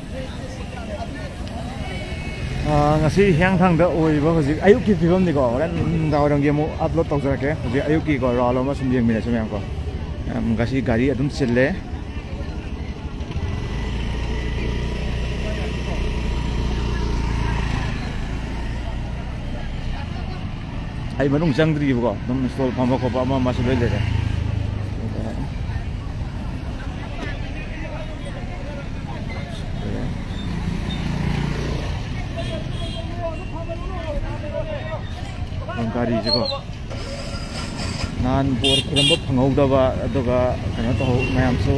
ngasi hiang thang da oi ba hoji ayuk ki phibam ni ko ran daw rang ge mo upload tau jarake hoji ayuk ki ko ralo ma sum jeng mina sum yang ko ngasi gari adum chille ai manung jangdri ko dum stol phama ko ba ma se bele re gari jiko nan bor khuramba phangau aduga kana to mayam so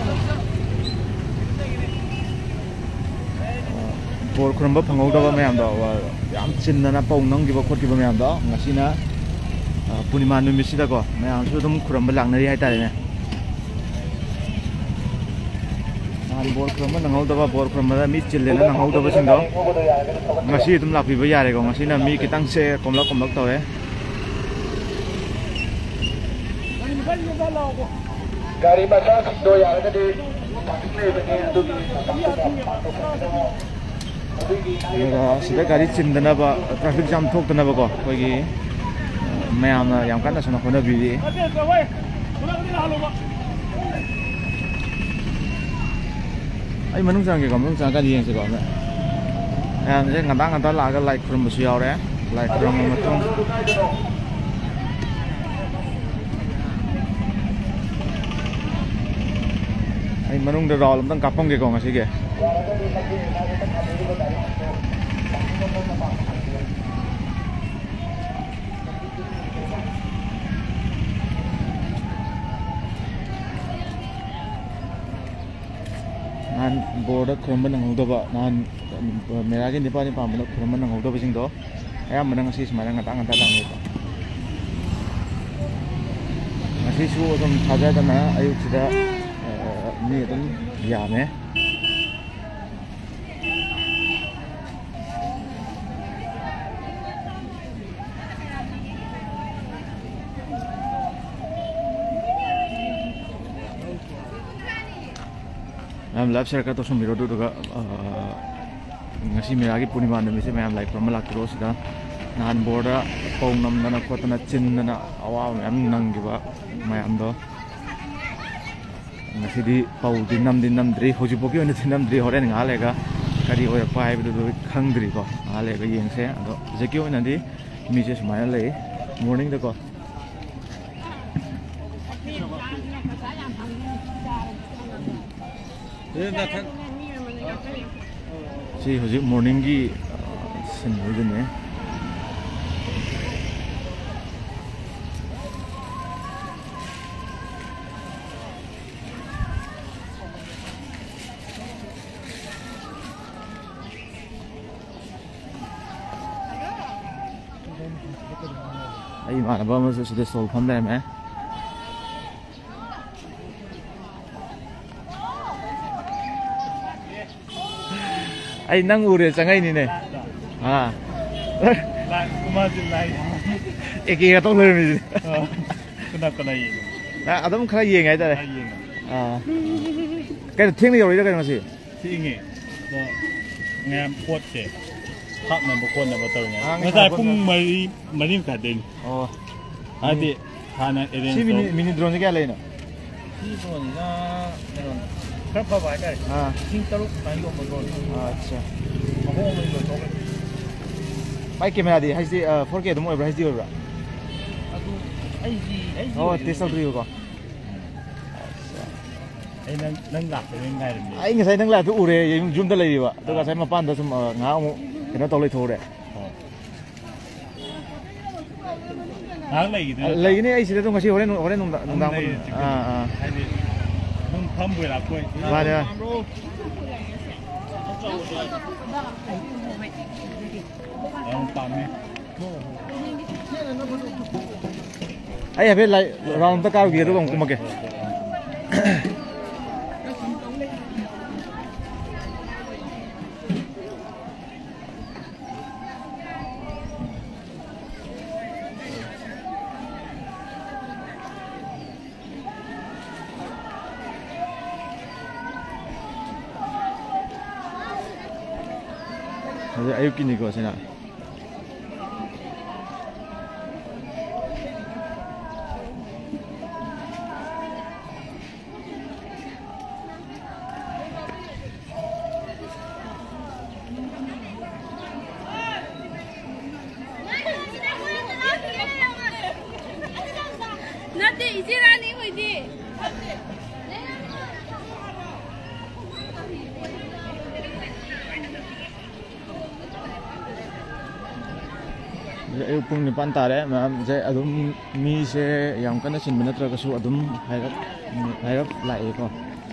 bor khuramba phangau daba mayam da yam chinna na pau nang giba khot giba mayam da ngasina punima numi sida ko mayam so dum khuramba langnari hai tare ne nan bor khuramba nangau daba bor khuramba da mi chille na nangau daba sing do ngasi dum lapi ba yare ko ngasina mi kitang se komlak tawe gari masa do yare ka de sida gari chindana ba traffic jam thokdana ba ko koigi mayam na yam kana sona khona bi ai manung jang ge ko manung jang ka yeng se ko me am je ngata la ga like from su yaw re like from ma thong ai manung da rol dang kapong ge ko ngasi ge nan border khurma nang hodaba nan meragi nipani pamna khurma nang hodaba sing do ayam menang si semana ngata lang ni ngasi su dum thaja dana ayuk sida ni dum yame lab share ka to sum biro do ga ngasi meragi punima nami se mayam like from lakro sida nan borda pong nam na khotna chin na awa mayam nang giba mayam do ngasi di pau dinam dri hoji poki on dinam dri horen ngale ga kari oi pa ai do khang dri ko ngale ga yeng se ado jeki on di mi je smile le morning da ko si hoji morning gi sin hoje ne ai mana ba ma se de sol pham da me ai nang ure changai ni ne ha lai kuma jin lai eki ga tong le mi kana yi na adam khara yeng ai ta yi cái thing ni yori da cái ngasi ti nge so ngam pot se khap na bo kon na ba taw nya ngai pung mari ka den oh adi hana eren si mini drone cái lấy nó si drone na meron khap ba ba kai sing taruk tan yo mo drone acha mo mo mo to pai camera di hai si 4K dum oi bra hai si oi bra adu ai ji oh tesal ri ko ai nang lakไปง่ายๆเลย ai ngai nang la tu ure yum da lai ba to ka sai ma pan da sum nga mu cái nó tàu lấy thô đấy hang lấy lấy này ai xí đó ngasi horen nung dang ai ni nung thăm buổi là quay ba đấy ông tạm đi ai phải lại round ta cao kia đúng không cũng mà kì Hadi ayuk kini ko sina. Nanti istilah ni hoji. Ayuk pung ni pantare, mam je adum mi se yang kana sin minatra kasu adum hairap lai ko.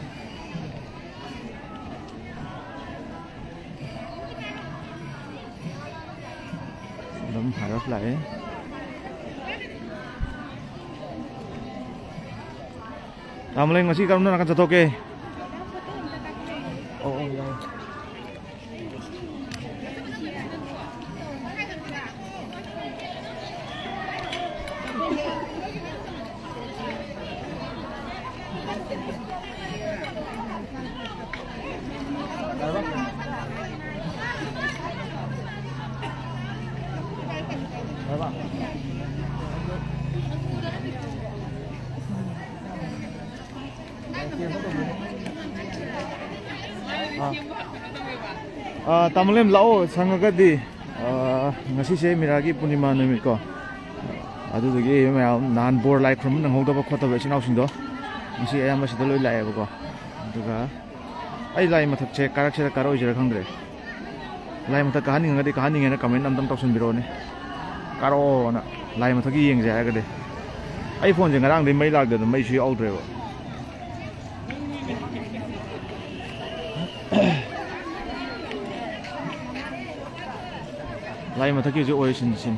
Adum hairap lai. Tamleng masih kamu nak jatuh ke? Oh ya. Tamlem lao sangagadi ngasi se miragi punima numit ko adu dagi nan bor lai khrum nang hoda ba khota ba sinau sing do ngasi ayam sida loi lai ba ko duga ai lai mathak che karak se karo jira khangre lai mathak kahani ngena comment nam tam toksun biro ne karo na lai mathak gi yeng ja ga de ai phone je ngarang de mai lak de mai sui out re ba lai mà thắc oi sin sin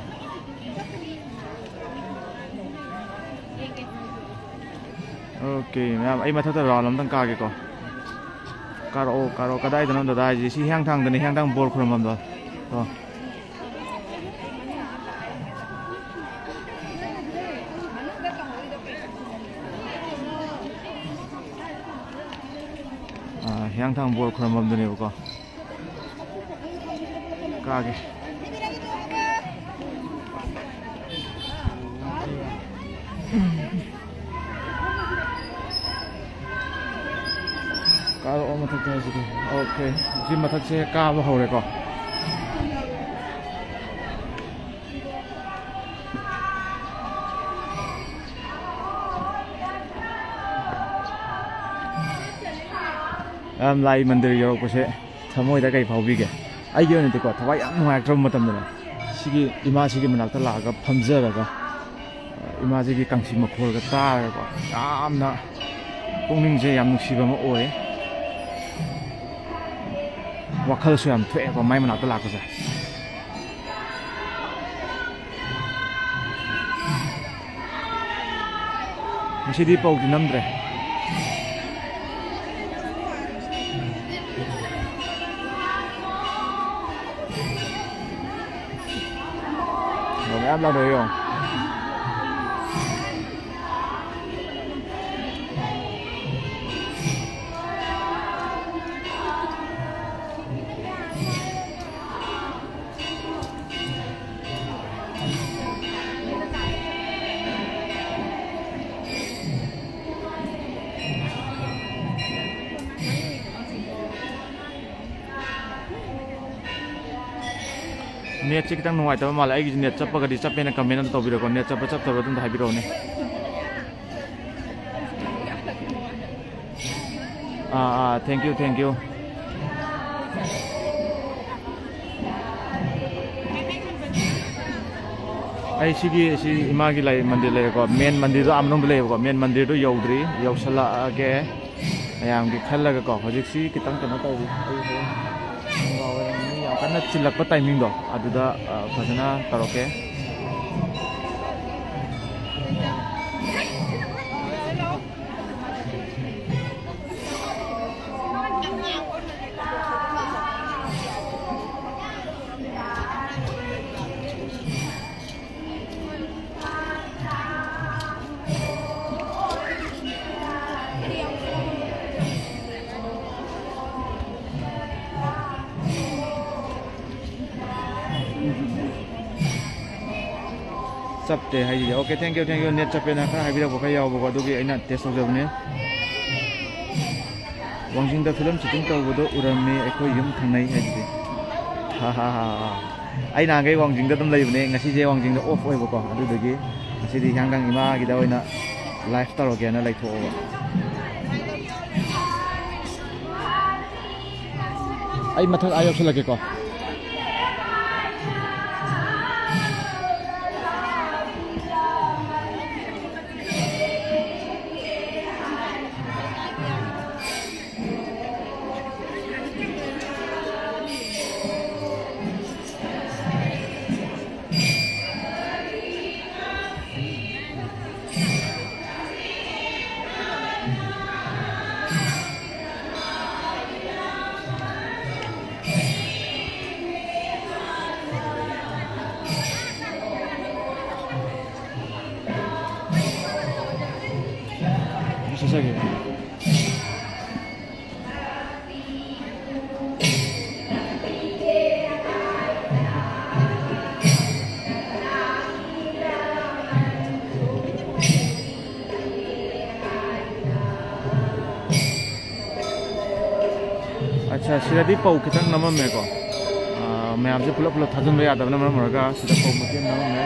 ok mẹ ai mà thắc ta rồi làm tăng ca cái co caro cái đây nó đây gì xí hang thang cái này hang thang bol không làm rồi hang thang bol không làm được co ca cái Kalau mathak je situ, okay. Ji mathak se ka ba hore ko. Lai mandir yo ko se thamoi da kai phaubi ge. Ai yo ne te ko thawai am nuai trom matam da. Sigi ima sigi manak ta la ga phamjara ga. Ima sigi kangsi makhol ga ta ga ko. Amna pungning je yam nusiba ma oi. Wakal suam tuh apa main menang telak saja. Masih di pau di namdre. Rồi em lao đời không? Net sih kita nuai tapi malah lagi net cepat ke dicap yang kami nanti tahu biro net cepat tahu tu dah biro ni. Thank you. Ai si imagi lai mandir lai ko main mandir tu amnong lai ko main mandir tu yaudri yausala ke ayam ki khalla ke ko hojik si kita kena tahu karena cilak pe timing do aduda fazana taroke चपते है okay thank you नेट चपेना खरा हाइबिरक बखा यावबो अदुगी अइना टेस्ट तौजबने वांजिंग द फिल्म शूटिंग तौबदो उरमने अखोय युम थंगनाय हाइदि हा ai nagai wangjing da dum leibne ngasi je wangjing da off oibo ko adudagi ngasi di hanggang ima gi da oina live taro ge na lai tho ai mathak ayok sulake ko susage अच्छा सिरादी पाउ खितंग नममे को ma'am से पुलप पुलप थाजन बे यादव नमम रगा सिदा पाउ मके नममे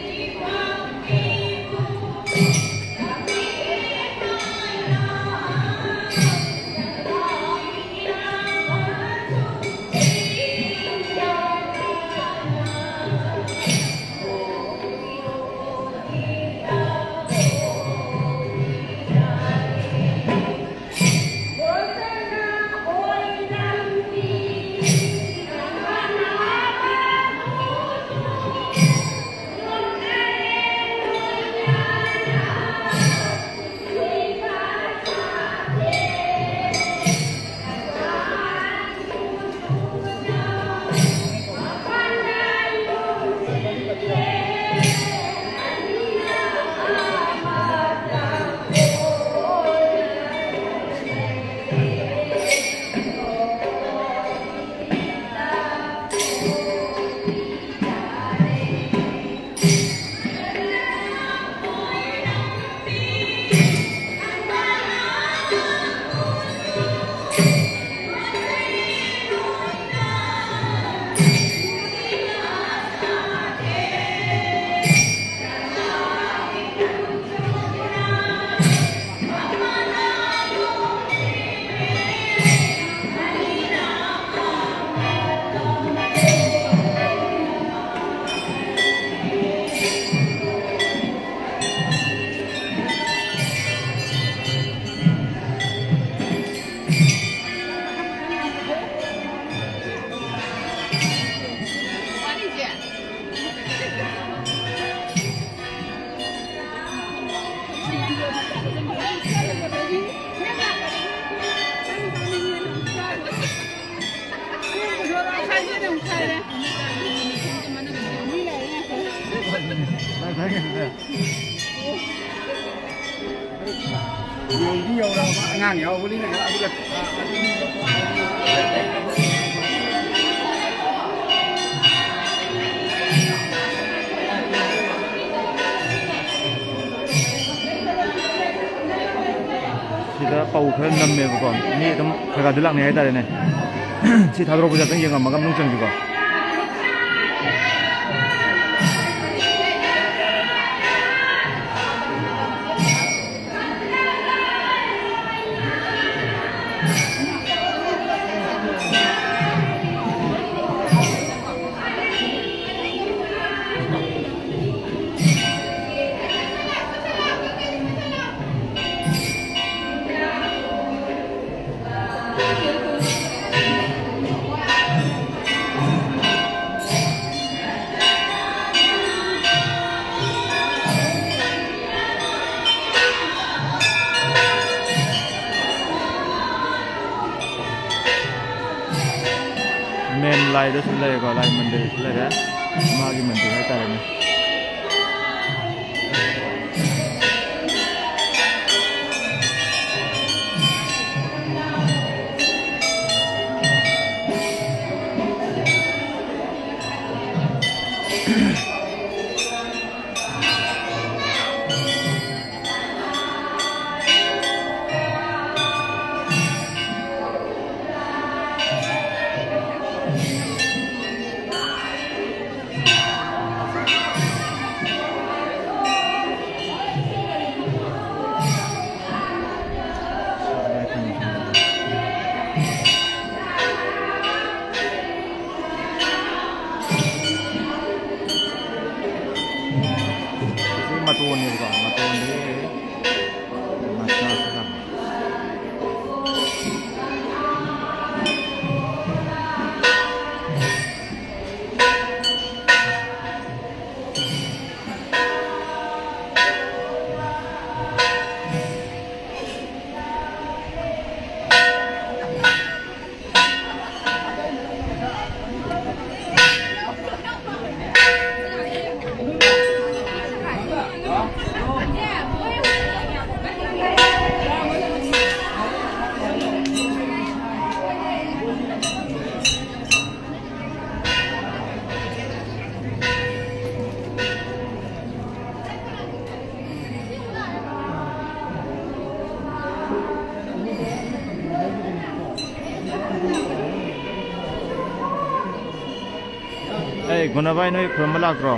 ngang nhau với này là sida pau khar nam me ko ni dum khaga dilak ne ai tare ne si thadro puja tang yenga magam nung chang ji ko main lai đó là gọi là मंदिर là đó मागी मंदिर है तारे में Hey, Gunabai noi from Malakro.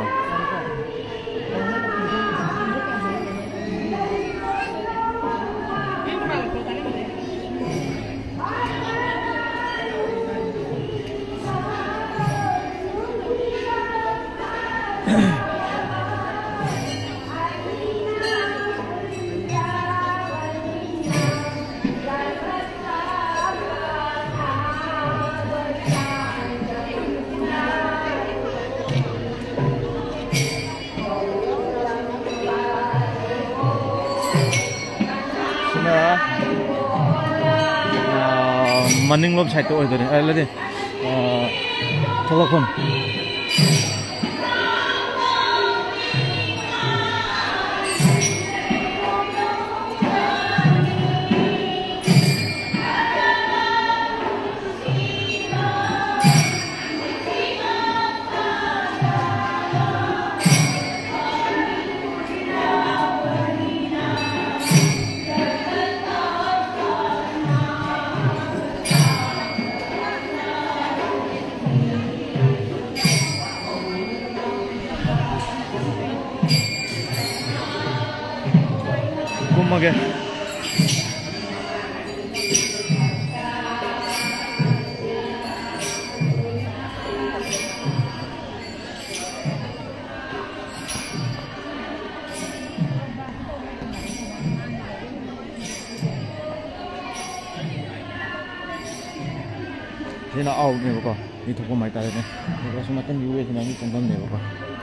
Maning lob side to order ay lade tholakon kumage Sina out nih bako, itu kok mai tarik nih. Bako semakin juga sini ni contoh nih bako.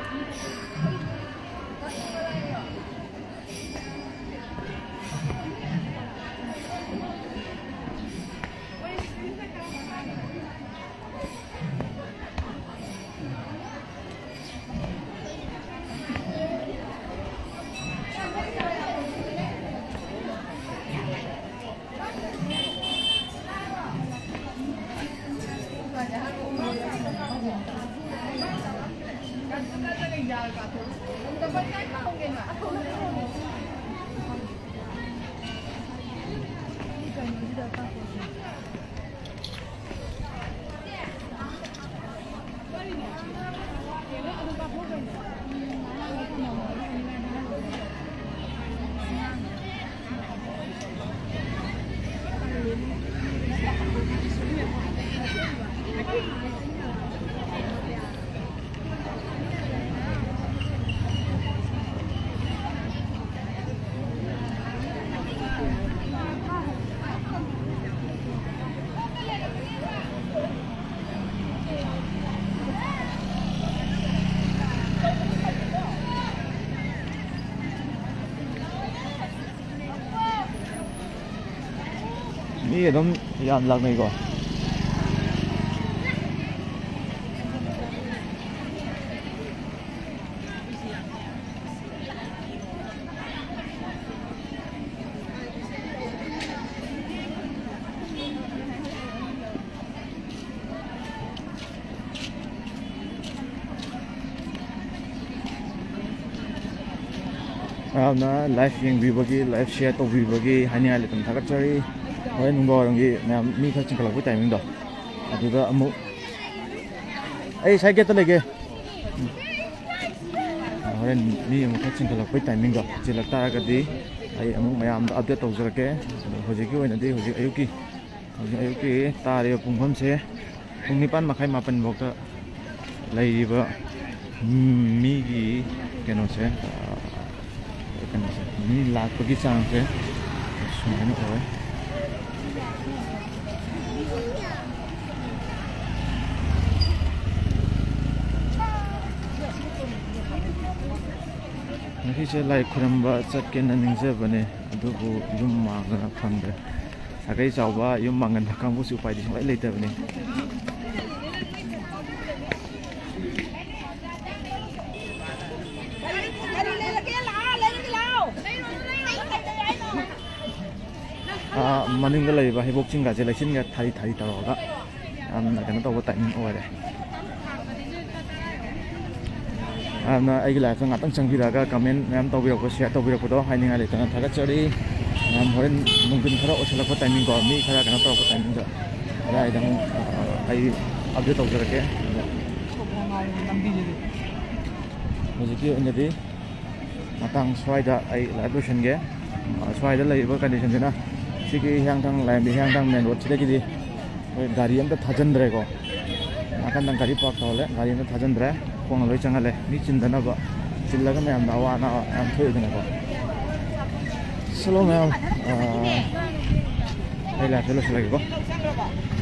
Ini dom yang lag nih kok. Na live yang bagi live share to bagi hanya lihat tentang cari. Oi nunggu orang ni, ni kau cingkal aku timing dah. Aduh dah amu. Saya kita lagi. Orang ni amu kau cingkal aku timing dah. Jelak tak agak amu mayam dah update tahu je. Hojik ni nanti hojik ayuki tarik punggom se. Pungnipan makai mapan bokta. Lagi ba migi keno se. Ni lag pergi sang se. Semua ni kau. Nanti saya like kuramba cat kena ningse bane, aduh bu yum mangan pangde. Agai jawab yum mangan kamu supaya disini later bane. Maning galai bah hibok cingga jelai cingga thari tahu tak? Kena tahu timing awal deh. Ay live ng atang sang biraga comment ngam taw birok ko share taw birok ko do hai ninga le tan thaga chari ngam horen mungkin khara o sala ko timing ko mi khara kana taw ko timing da ꯑꯗꯨꯋꯥꯏꯗꯪ ꯑꯩ update ꯇꯧꯖꯔꯛꯀꯦ ꯍꯧꯖꯤꯛꯀꯤ ꯑꯣꯏꯅꯗꯤ ꯃꯇꯥꯡ ꯁ꯭ꯋꯥꯏꯗ ꯑꯩ ꯂꯥꯏꯚ ꯂꯣꯏꯁꯟꯒꯦ ꯁ꯭ꯋꯥꯏꯗ ꯂꯩꯔꯤꯕ ꯀꯟꯗꯤꯁꯟꯁꯤꯅ ꯁꯤꯒꯤ ꯍꯤꯌꯥꯡꯊꯥꯡ ꯂꯥꯏꯔꯦꯝꯕꯤ ꯍꯤꯌꯥꯡꯊꯥꯡ ꯃꯦꯟ ꯔꯣꯗꯁꯤꯗꯒꯤꯗꯤ ꯍꯣꯏ ꯒꯥꯔꯤ ꯑꯝꯇ ꯊꯥꯖꯟꯗ꯭ꯔꯦꯀꯣ ꯅꯥꯀꯟꯗꯪ ꯒꯥꯔꯤ ꯄꯥꯔꯛ ꯇꯧꯍꯜꯂꯦ ꯒꯥꯔꯤ ꯑꯝꯇ ꯊꯥꯖꯟꯗ꯭ꯔꯦ ꯈꯣꯡꯅ ꯂꯣꯏ ꯆꯪꯍꯜꯂꯦ ꯃꯤ ꯆꯤꯟꯗꯅꯕ ꯆꯤꯜꯂꯒ ꯃꯌꯥꯝꯅ ꯑꯋꯥ ꯑꯅꯥ ꯌꯥꯝ ꯊꯣꯛꯏꯗꯅꯀꯣ ꯁꯂꯣ ꯃꯌꯥꯝ ꯑꯩ ꯂꯥꯏꯐꯁꯦ ꯂꯣꯏꯁꯤꯜꯂꯒꯦꯀꯣ